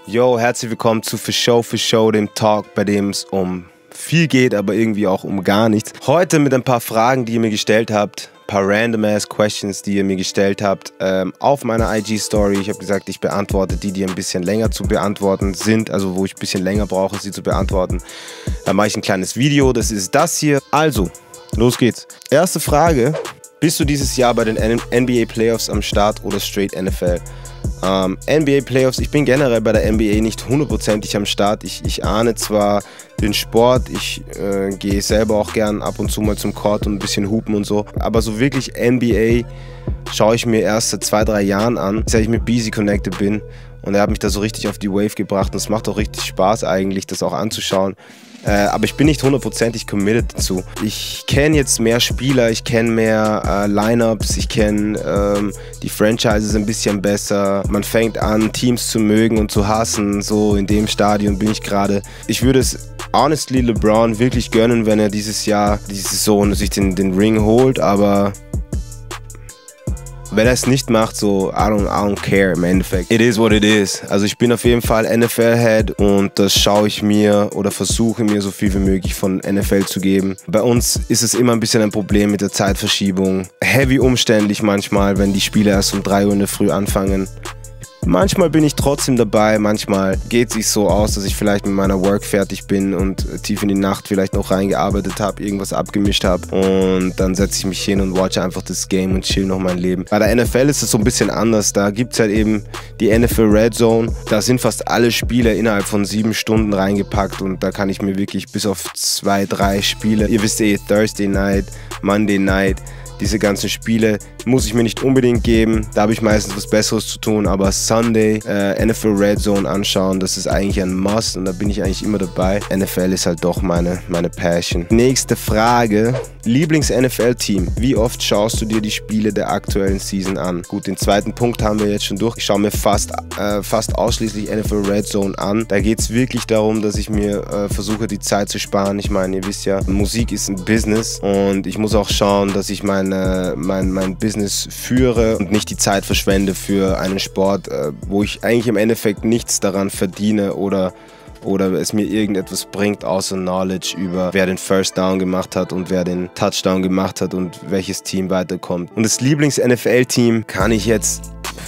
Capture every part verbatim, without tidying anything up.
Yo, herzlich willkommen zu For Show For Show, dem Talk, bei dem es um viel geht, aber irgendwie auch um gar nichts. Heute mit ein paar Fragen, die ihr mir gestellt habt, ein paar random-ass Questions, die ihr mir gestellt habt, ähm, auf meiner I G-Story. Ich habe gesagt, ich beantworte die, die ein bisschen länger zu beantworten sind, also wo ich ein bisschen länger brauche, sie zu beantworten. Dann mache ich ein kleines Video, das ist das hier. Also, los geht's. Erste Frage, bist du dieses Jahr bei den N B A Playoffs am Start oder straight N F L? Ähm, N B A Playoffs, ich bin generell bei der N B A nicht hundertprozentig am Start. Ich, ich ahne zwar den Sport, ich äh, gehe selber auch gern ab und zu mal zum Court und ein bisschen hupen und so, aber so wirklich N B A schaue ich mir erst seit zwei, drei Jahren an, seit ich mit Beezy connected bin, und er hat mich da so richtig auf die Wave gebracht und es macht auch richtig Spaß eigentlich, das auch anzuschauen. Äh, aber ich bin nicht hundertprozentig committed dazu. Ich kenne jetzt mehr Spieler, ich kenne mehr äh, Lineups, ich kenne ähm, die Franchises ein bisschen besser. Man fängt an, Teams zu mögen und zu hassen. So in dem Stadion bin ich gerade. Ich würde es honestly LeBron wirklich gönnen, wenn er dieses Jahr, diese Saison sich den, den Ring holt, aber wenn er es nicht macht, so, I don't, I don't care im Endeffekt. It is what it is. Also ich bin auf jeden Fall N F L-Head und das schaue ich mir oder versuche mir so viel wie möglich von N F L zu geben. Bei uns ist es immer ein bisschen ein Problem mit der Zeitverschiebung. Heavy umständlich manchmal, wenn die Spiele erst um drei Uhr in der Früh anfangen. Manchmal bin ich trotzdem dabei, manchmal geht es sich so aus, dass ich vielleicht mit meiner Work fertig bin und tief in die Nacht vielleicht noch reingearbeitet habe, irgendwas abgemischt habe und dann setze ich mich hin und watche einfach das Game und chill noch mein Leben. Bei der N F L ist es so ein bisschen anders, da gibt es halt eben die N F L Red Zone, da sind fast alle Spiele innerhalb von sieben Stunden reingepackt und da kann ich mir wirklich bis auf zwei, drei Spiele, ihr wisst eh, Thursday Night, Monday Night, diese ganzen Spiele muss ich mir nicht unbedingt geben, da habe ich meistens was Besseres zu tun, aber Sunday, äh, N F L Red Zone anschauen, das ist eigentlich ein Must und da bin ich eigentlich immer dabei. N F L ist halt doch meine, meine Passion. Nächste Frage, Lieblings-N F L-Team. Wie oft schaust du dir die Spiele der aktuellen Season an? Gut, den zweiten Punkt haben wir jetzt schon durch. Ich schaue mir fast, äh, fast ausschließlich N F L Red Zone an. Da geht es wirklich darum, dass ich mir äh, versuche, die Zeit zu sparen. Ich meine, ihr wisst ja, Musik ist ein Business und ich muss auch schauen, dass ich meine, mein, mein Business führe und nicht die Zeit verschwende für einen Sport, äh, wo ich eigentlich im Endeffekt nichts daran verdiene oder oder es mir irgendetwas bringt, außer Knowledge über wer den First Down gemacht hat und wer den Touchdown gemacht hat und welches Team weiterkommt. Und das Lieblings-N F L-Team kann ich jetzt...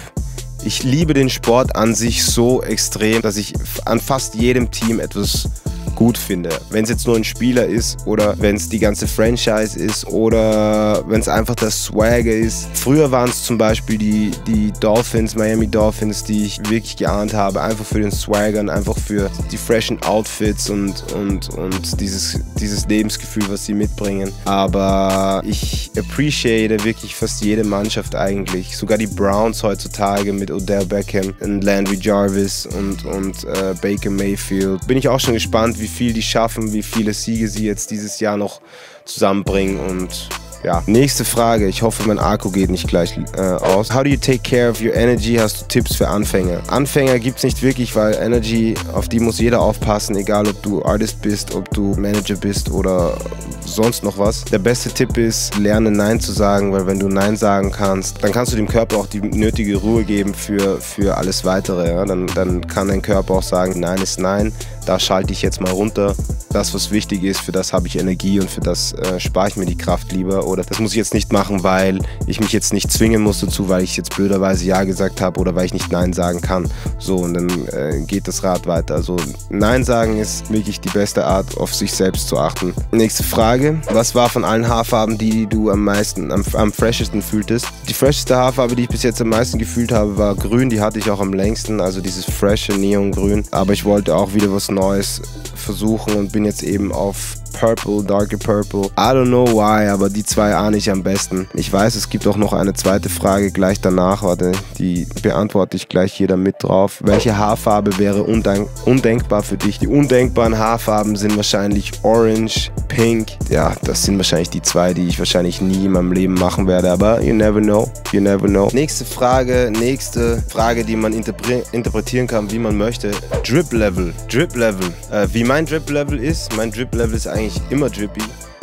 Ich liebe den Sport an sich so extrem, dass ich an fast jedem Team etwas gut finde. Wenn es jetzt nur ein Spieler ist oder wenn es die ganze Franchise ist oder wenn es einfach der Swagger ist. Früher waren es zum Beispiel die, die Dolphins, Miami Dolphins, die ich wirklich geahnt habe, einfach für den Swagger und einfach für die freshen Outfits und, und, und dieses, dieses Lebensgefühl, was sie mitbringen. Aber ich appreciate wirklich fast jede Mannschaft eigentlich. Sogar die Browns heutzutage mit Odell Beckham und Landry Jarvis und, und äh, Baker Mayfield. Bin ich auch schon gespannt, wie viel die schaffen, wie viele Siege sie jetzt dieses Jahr noch zusammenbringen und ja. Nächste Frage, ich hoffe mein Akku geht nicht gleich äh, aus. How do you take care of your energy? Hast du Tipps für Anfänger? Anfänger gibt es nicht wirklich, weil Energy, auf die muss jeder aufpassen, egal ob du Artist bist, ob du Manager bist oder sonst noch was. Der beste Tipp ist, lerne Nein zu sagen, weil wenn du Nein sagen kannst, dann kannst du dem Körper auch die nötige Ruhe geben für, für alles Weitere. Ja? Dann, dann kann dein Körper auch sagen, Nein ist Nein, da schalte ich jetzt mal runter. Das, was wichtig ist, für das habe ich Energie und für das äh, spare ich mir die Kraft lieber. Oder das muss ich jetzt nicht machen, weil ich mich jetzt nicht zwingen muss dazu, weil ich jetzt blöderweise Ja gesagt habe oder weil ich nicht Nein sagen kann. So, und dann äh, geht das Rad weiter. Also Nein sagen ist wirklich die beste Art, auf sich selbst zu achten. Nächste Frage. Was war von allen Haarfarben die, die du am meisten, am, am freshesten fühltest? Die fresheste Haarfarbe, die ich bis jetzt am meisten gefühlt habe, war grün. Die hatte ich auch am längsten, also dieses frische Neongrün. Aber ich wollte auch wieder was Neues versuchen und bin jetzt eben auf Purple, Darker Purple. I don't know why, aber die zwei ahne ich am besten. Ich weiß, es gibt auch noch eine zweite Frage gleich danach, warte, die beantworte ich gleich hier damit drauf. Welche Haarfarbe wäre undenk undenkbar für dich? Die undenkbaren Haarfarben sind wahrscheinlich Orange, Pink. Ja, das sind wahrscheinlich die zwei, die ich wahrscheinlich nie in meinem Leben machen werde, aber you never know, you never know. Nächste Frage, nächste Frage, die man interpre interpretieren kann, wie man möchte. Drip Level, Drip Level. Äh, wie mein Drip Level ist, mein Drip Level ist eigentlich immer drippy.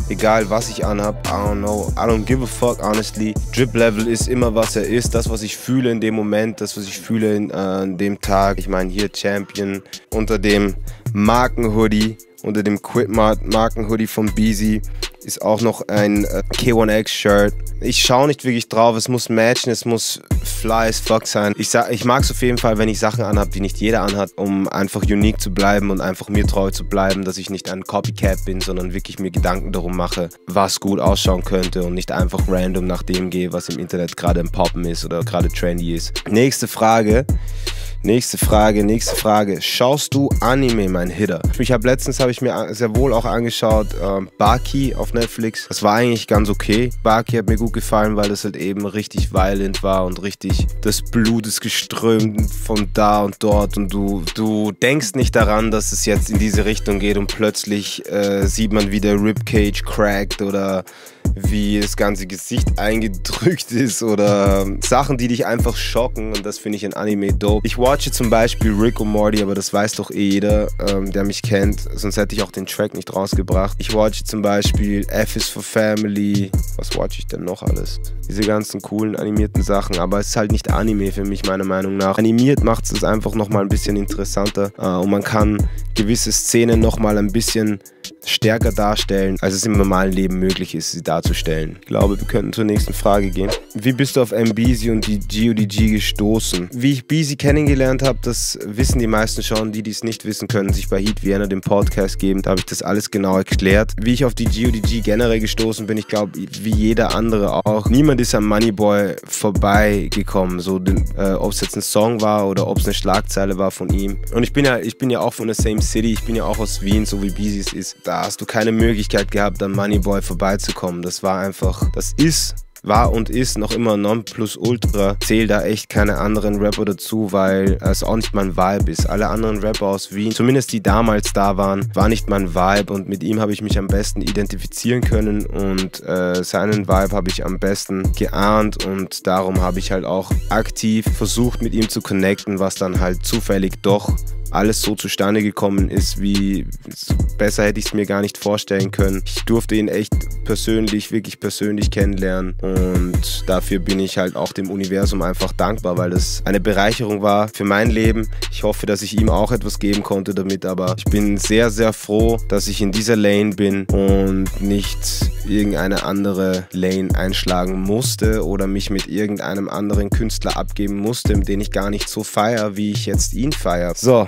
egal was ich anhab, I don't know, I don't give a fuck, honestly. Drip Level ist immer, was er ist, das, was ich fühle in dem Moment, das, was ich fühle in, äh, an dem Tag. Ich meine, hier Champion unter dem Markenhoodie, unter dem Quid-Markenhoodie von Beezy ist auch noch ein äh, K eins X Shirt. Ich schaue nicht wirklich drauf, es muss matchen, es muss fly as fuck sein. Ich, ich mag es auf jeden Fall, wenn ich Sachen anhab, die nicht jeder anhat, um einfach unique zu bleiben und einfach mir treu zu bleiben, dass ich nicht ein Copycat bin, sondern wirklich mir Gedanken darum mache, was gut ausschauen könnte und nicht einfach random nach dem gehe, was im Internet gerade im Poppen ist oder gerade trendy ist. Nächste Frage. Nächste Frage, nächste Frage. Schaust du Anime, mein Hitter? Ich habe letztens, habe ich mir sehr wohl auch angeschaut, ähm, Baki auf Netflix. Das war eigentlich ganz okay. Baki hat mir gut gefallen, weil es halt eben richtig violent war und richtig, das Blut ist geströmt von da und dort und du, du denkst nicht daran, dass es jetzt in diese Richtung geht und plötzlich äh, sieht man, wie der Ribcage crackt oder wie das ganze Gesicht eingedrückt ist oder Sachen, die dich einfach schocken, und das finde ich in Anime dope. Ich watche zum Beispiel Rick und Morty, aber das weiß doch eh jeder, ähm, der mich kennt, sonst hätte ich auch den Track nicht rausgebracht. Ich watche zum Beispiel F is for Family, was watche ich denn noch alles? Diese ganzen coolen animierten Sachen, aber es ist halt nicht Anime für mich, meiner Meinung nach. Animiert macht es einfach nochmal ein bisschen interessanter äh, und man kann gewisse Szenen nochmal ein bisschen stärker darstellen, als es im normalen Leben möglich ist, sie darzustellen. Ich glaube, wir könnten zur nächsten Frage gehen. Wie bist du auf M-Beezy und die G O D G gestoßen? Wie ich Beezy kennengelernt habe, das wissen die meisten schon. Die, die es nicht wissen, können sich bei Heat Vienna den Podcast geben. Da habe ich das alles genau erklärt. Wie ich auf die G O D G generell gestoßen bin, ich glaube, wie jeder andere auch. Niemand ist am Moneyboy vorbeigekommen, so äh, ob es jetzt ein Song war oder ob es eine Schlagzeile war von ihm. Und ich bin ja, ich bin ja auch von der same city, ich bin ja auch aus Wien, so wie Beezy es ist. Da hast du keine Möglichkeit gehabt, am Moneyboy vorbeizukommen. Das war einfach, das ist, war und ist noch immer Nonplusultra. Zähl da echt keine anderen Rapper dazu, weil es auch nicht mein Vibe ist. Alle anderen Rapper aus Wien, zumindest die damals da waren, war nicht mein Vibe, und mit ihm habe ich mich am besten identifizieren können und äh, seinen Vibe habe ich am besten geahnt, und darum habe ich halt auch aktiv versucht, mit ihm zu connecten, was dann halt zufällig doch alles so zustande gekommen ist, wie besser hätte ich es mir gar nicht vorstellen können. Ich durfte ihn echt persönlich, wirklich persönlich kennenlernen, und dafür bin ich halt auch dem Universum einfach dankbar, weil das eine Bereicherung war für mein Leben. Ich hoffe, dass ich ihm auch etwas geben konnte damit, aber ich bin sehr, sehr froh, dass ich in dieser Lane bin und nicht irgendeine andere Lane einschlagen musste oder mich mit irgendeinem anderen Künstler abgeben musste, den ich gar nicht so feiere, wie ich jetzt ihn feiere. So.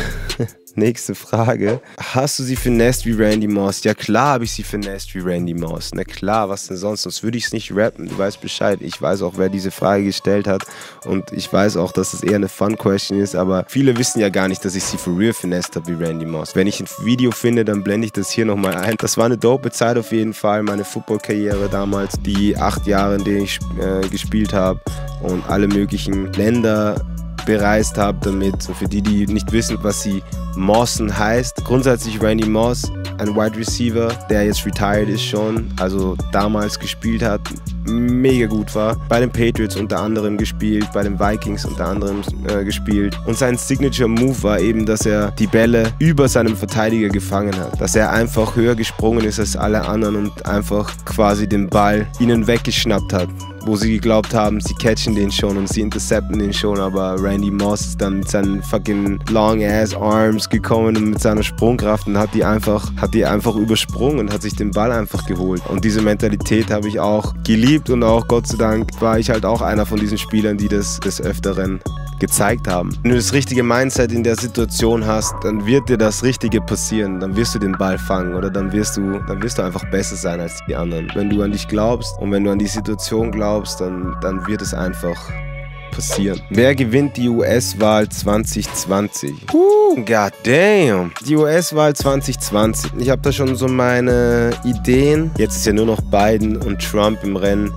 Nächste Frage. Hast du sie finessed wie Randy Moss? Ja klar habe ich sie finessed wie Randy Moss. Na klar, was denn sonst? Sonst würde ich es nicht rappen. Du weißt Bescheid. Ich weiß auch, wer diese Frage gestellt hat. Und ich weiß auch, dass es eher eine Fun-Question ist. Aber viele wissen ja gar nicht, dass ich sie for real finessed habe wie Randy Moss. Wenn ich ein Video finde, dann blende ich das hier nochmal ein. Das war eine dope Zeit auf jeden Fall. Meine Football-Karriere damals. Die acht Jahre, in denen ich äh, gespielt habe. Und alle möglichen Länder bereist habe damit. So für die, die nicht wissen, was sie Mossen heißt. Grundsätzlich Randy Moss, ein Wide Receiver, der jetzt retired ist schon, also damals gespielt hat, mega gut war. Bei den Patriots unter anderem gespielt, bei den Vikings unter anderem äh, gespielt. Und sein Signature Move war eben, dass er die Bälle über seinem Verteidiger gefangen hat. Dass er einfach höher gesprungen ist als alle anderen und einfach quasi den Ball ihnen weggeschnappt hat. Wo sie geglaubt haben, sie catchen den schon und sie intercepten den schon, aber Randy Moss ist dann mit seinen fucking long ass arms gekommen und mit seiner Sprungkraft und hat die einfach, hat die einfach übersprungen und hat sich den Ball einfach geholt. Und diese Mentalität habe ich auch geliebt, und auch Gott sei Dank war ich halt auch einer von diesen Spielern, die das des Öfteren gezeigt haben. Wenn du das richtige Mindset in der Situation hast, dann wird dir das Richtige passieren. Dann wirst du den Ball fangen oder dann wirst du, dann wirst du einfach besser sein als die anderen. Wenn du an dich glaubst und wenn du an die Situation glaubst, dann, dann wird es einfach passieren. Wer gewinnt die U S-Wahl zwanzig zwanzig? Uh, god damn. Die U S-Wahl zwanzig zwanzig. Ich habe da schon so meine Ideen. Jetzt ist ja nur noch Biden und Trump im Rennen.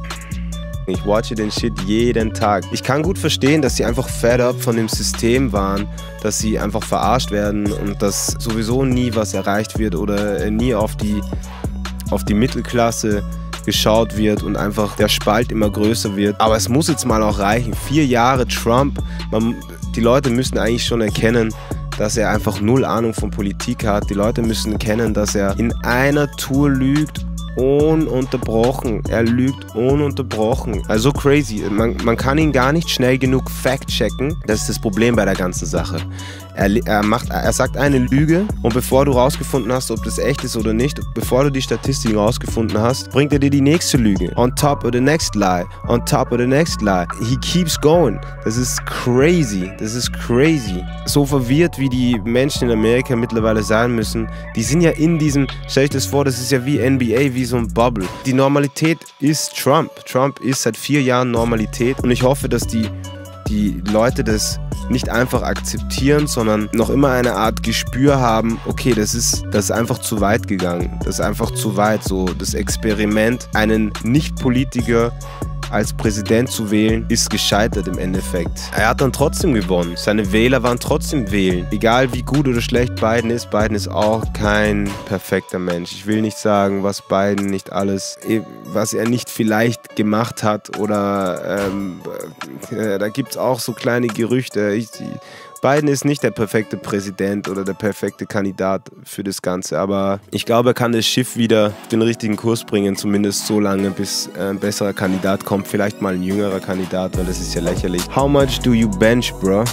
Ich watche den Shit jeden Tag. Ich kann gut verstehen, dass sie einfach fed up von dem System waren, dass sie einfach verarscht werden und dass sowieso nie was erreicht wird oder nie auf die, auf die Mittelklasse geschaut wird und einfach der Spalt immer größer wird. Aber es muss jetzt mal auch reichen. Vier Jahre Trump. Man, die Leute müssen eigentlich schon erkennen, dass er einfach null Ahnung von Politik hat. Die Leute müssen erkennen, dass er in einer Tour lügt ununterbrochen. Er lügt ununterbrochen. Also crazy. Man, man kann ihn gar nicht schnell genug fact-checken. Das ist das Problem bei der ganzen Sache. Er, er, macht, er sagt eine Lüge und bevor du rausgefunden hast, ob das echt ist oder nicht, bevor du die Statistiken rausgefunden hast, bringt er dir die nächste Lüge. On top of the next lie. On top of the next lie. He keeps going. Das ist crazy. Das ist crazy. So verwirrt, wie die Menschen in Amerika mittlerweile sein müssen, die sind ja in diesem, stell dir das vor, das ist ja wie N B A, wie so ein Bubble. Die Normalität ist Trump. Trump ist seit vier Jahren Normalität und ich hoffe, dass die, die Leute das nicht einfach akzeptieren, sondern noch immer eine Art Gespür haben, okay, das ist, das ist einfach zu weit gegangen. Das ist einfach zu weit, so das Experiment, einen Nicht-Politiker als Präsident zu wählen, ist gescheitert im Endeffekt. Er hat dann trotzdem gewonnen. Seine Wähler waren trotzdem wählen. Egal wie gut oder schlecht Biden ist, Biden ist auch kein perfekter Mensch. Ich will nicht sagen, was Biden nicht alles, was er nicht vielleicht gemacht hat oder ähm, äh, da gibt es auch so kleine Gerüchte. Ich, Biden ist nicht der perfekte Präsident oder der perfekte Kandidat für das Ganze, aber ich glaube, er kann das Schiff wieder auf den richtigen Kurs bringen, zumindest so lange, bis ein besserer Kandidat kommt, vielleicht mal ein jüngerer Kandidat, weil das ist ja lächerlich. How much do you bench, bro?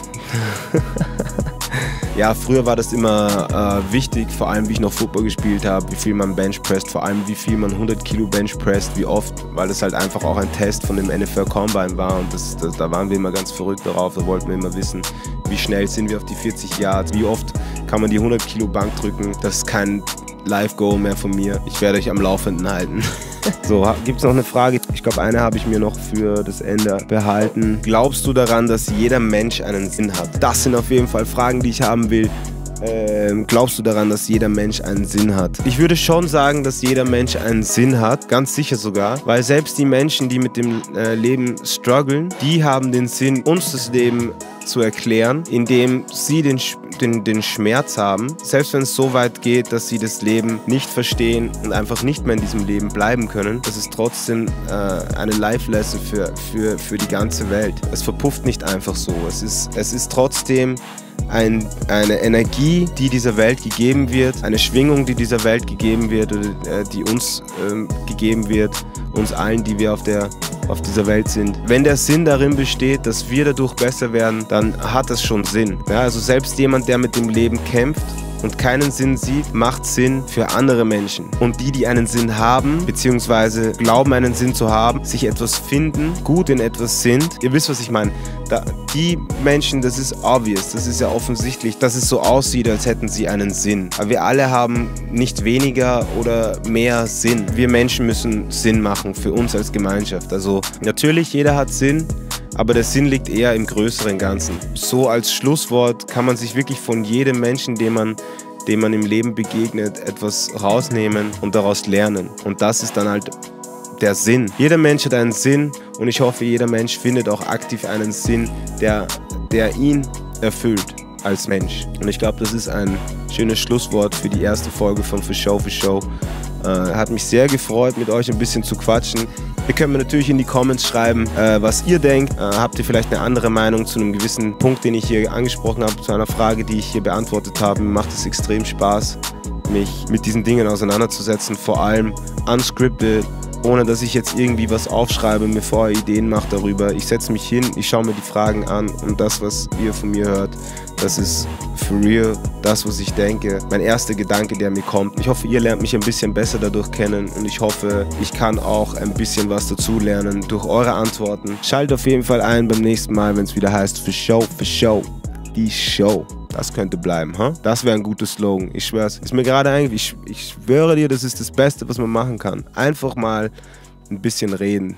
Ja, früher war das immer äh, wichtig, vor allem wie ich noch Football gespielt habe, wie viel man benchpresst, vor allem wie viel man hundert Kilo benchpresst, wie oft, weil das halt einfach auch ein Test von dem N F L Combine war und das, das, da waren wir immer ganz verrückt darauf, da wollten wir immer wissen, wie schnell sind wir auf die vierzig Yards, wie oft kann man die hundert Kilo Bank drücken, das ist kein Live-Goal mehr von mir, ich werde euch am Laufenden halten. So, gibt es noch eine Frage? Ich glaube, eine habe ich mir noch für das Ende behalten. Glaubst du daran, dass jeder Mensch einen Sinn hat? Das sind auf jeden Fall Fragen, die ich haben will. Ähm, glaubst du daran, dass jeder Mensch einen Sinn hat? Ich würde schon sagen, dass jeder Mensch einen Sinn hat, ganz sicher sogar, weil selbst die Menschen, die mit dem äh, Leben strugglen, die haben den Sinn, uns das Leben zu erklären, indem sie den, den, den Schmerz haben, selbst wenn es so weit geht, dass sie das Leben nicht verstehen und einfach nicht mehr in diesem Leben bleiben können, das ist trotzdem äh, eine Life-Lesson für, für, für die ganze Welt. Es verpufft nicht einfach so, es ist, es ist trotzdem Ein, eine Energie, die dieser Welt gegeben wird, eine Schwingung, die dieser Welt gegeben wird, oder, äh, die uns äh, gegeben wird, uns allen, die wir auf, der, auf dieser Welt sind. Wenn der Sinn darin besteht, dass wir dadurch besser werden, dann hat das schon Sinn. Ja, also selbst jemand, der mit dem Leben kämpft und keinen Sinn sieht, macht Sinn für andere Menschen. Und die, die einen Sinn haben, beziehungsweise glauben, einen Sinn zu haben, sich etwas finden, gut in etwas sind, ihr wisst, was ich meine. Da, die Menschen, das ist obvious, das ist ja offensichtlich, dass es so aussieht, als hätten sie einen Sinn. Aber wir alle haben nicht weniger oder mehr Sinn. Wir Menschen müssen Sinn machen für uns als Gemeinschaft. Also natürlich, jeder hat Sinn, aber der Sinn liegt eher im größeren Ganzen. So als Schlusswort kann man sich wirklich von jedem Menschen, dem man, dem man im Leben begegnet, etwas rausnehmen und daraus lernen. Und das ist dann halt der Sinn. Jeder Mensch hat einen Sinn und ich hoffe, jeder Mensch findet auch aktiv einen Sinn, der, der ihn erfüllt als Mensch. Und ich glaube, das ist ein schönes Schlusswort für die erste Folge von For Show For Show. Äh, hat mich sehr gefreut, mit euch ein bisschen zu quatschen. Ihr könnt mir natürlich in die Comments schreiben, äh, was ihr denkt. Äh, habt ihr vielleicht eine andere Meinung zu einem gewissen Punkt, den ich hier angesprochen habe, zu einer Frage, die ich hier beantwortet habe. Mir macht es extrem Spaß, mich mit diesen Dingen auseinanderzusetzen, vor allem unscripted, ohne dass ich jetzt irgendwie was aufschreibe, mir vorher Ideen mache darüber. Ich setze mich hin, ich schaue mir die Fragen an und das, was ihr von mir hört, das ist for real, das, was ich denke. Mein erster Gedanke, der mir kommt. Ich hoffe, ihr lernt mich ein bisschen besser dadurch kennen und ich hoffe, ich kann auch ein bisschen was dazu lernen durch eure Antworten. Schaltet auf jeden Fall ein beim nächsten Mal, wenn es wieder heißt For Show For Show. Die Show. Das könnte bleiben, huh? Das wäre ein guter Slogan. Ich schwör's. Ist mir gerade eigentlich, ich, ich schwöre dir, das ist das Beste, was man machen kann. Einfach mal ein bisschen reden.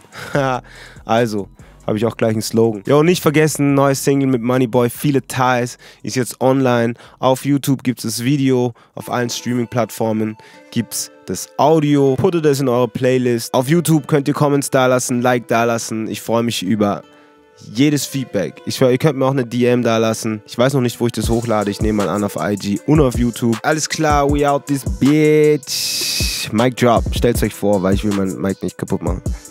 Also, habe ich auch gleich einen Slogan. Jo, nicht vergessen, neues Single mit Moneyboy, Viele Ties, ist jetzt online. Auf YouTube gibt es das Video, auf allen Streaming-Plattformen gibt es das Audio. Puttet es in eure Playlist. Auf YouTube könnt ihr Comments dalassen, Like dalassen. Ich freue mich über jedes Feedback. Ich schwör, ihr könnt mir auch eine D M da lassen. Ich weiß noch nicht, wo ich das hochlade. Ich nehme mal an auf I G und auf YouTube. Alles klar, we out this bitch. Mic drop. Stellt's euch vor, weil ich will mein Mic nicht kaputt machen.